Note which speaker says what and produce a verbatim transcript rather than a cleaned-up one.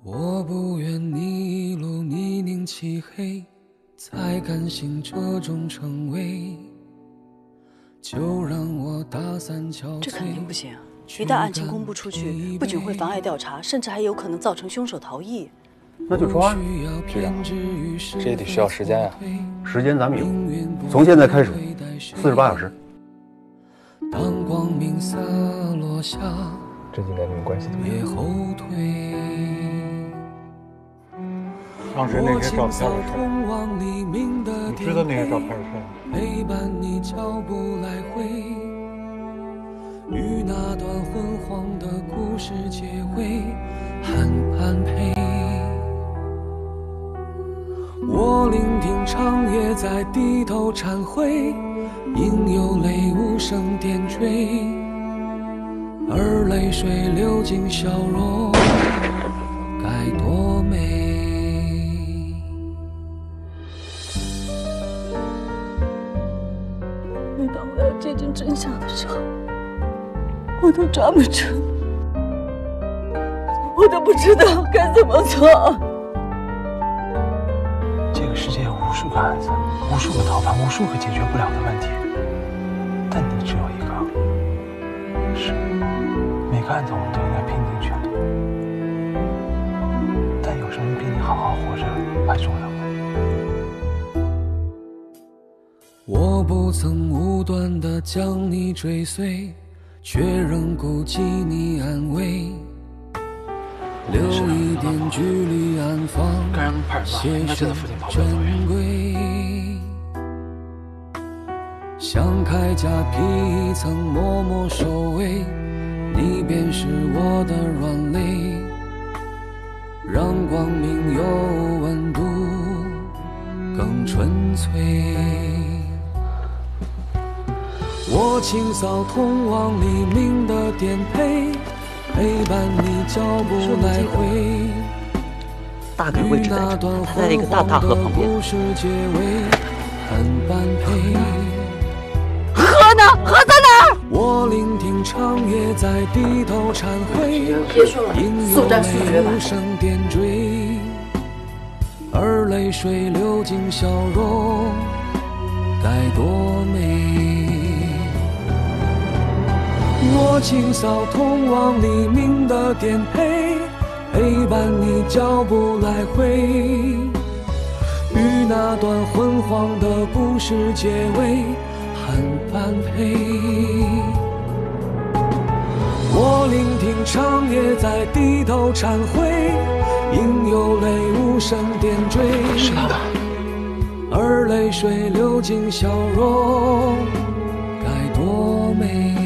Speaker 1: 我不愿你一路泥泞漆黑，才甘心这种称谓。就让我打散憔悴。
Speaker 2: 这肯定不行，一旦案情公布出去，不仅会妨碍调查，甚至还有可能造成凶手逃逸。
Speaker 3: 那就专案。
Speaker 4: 局长，这也得需要时间呀。
Speaker 3: 时间咱们有，从现在开始，四十八小时。
Speaker 1: 当光明洒落下，
Speaker 4: 这应该你们关系怎么
Speaker 1: 样？后退。
Speaker 5: 当时那些照片是谁？你知道那些照片是谁？
Speaker 1: 陪伴你脚步来回，与那段昏黄的故事结尾，很般配。我聆听长夜在低头忏悔，因有泪无声点缀，而泪水流进笑容，该多美。
Speaker 2: 每当我要接近真相的时候，我都抓不住，我都不知道该怎么做。
Speaker 6: 这个世界有无数个案子，无数个逃犯，无数个解决不了的问题，但你只有一个。是，每个案子我们都应该拼尽全力，但有什么比你好好活着还重要吗？
Speaker 1: 我不曾无端地将你追随，却仍顾及你安危，留一点距离安放，写上珍贵。像铠甲披一层默默守卫，你便是我的软肋，让光明有温度更纯粹。我清扫通往黎明的颠沛，陪伴你脚步来回。
Speaker 2: 大概位置在这，他在那个大大河旁边。河呢？河在哪儿？
Speaker 1: 我聆听长夜在低头忏悔，
Speaker 2: 别说了，速战速决吧。点缀，
Speaker 1: 而泪水流进笑容，该多美。我清扫通往黎明的颠沛，陪伴你脚步来回，与那段昏黄的故事结尾很般配。我聆听长夜在低头忏悔，因有泪无声点缀，
Speaker 6: 是他的，
Speaker 1: 而泪水流进笑容，该多美。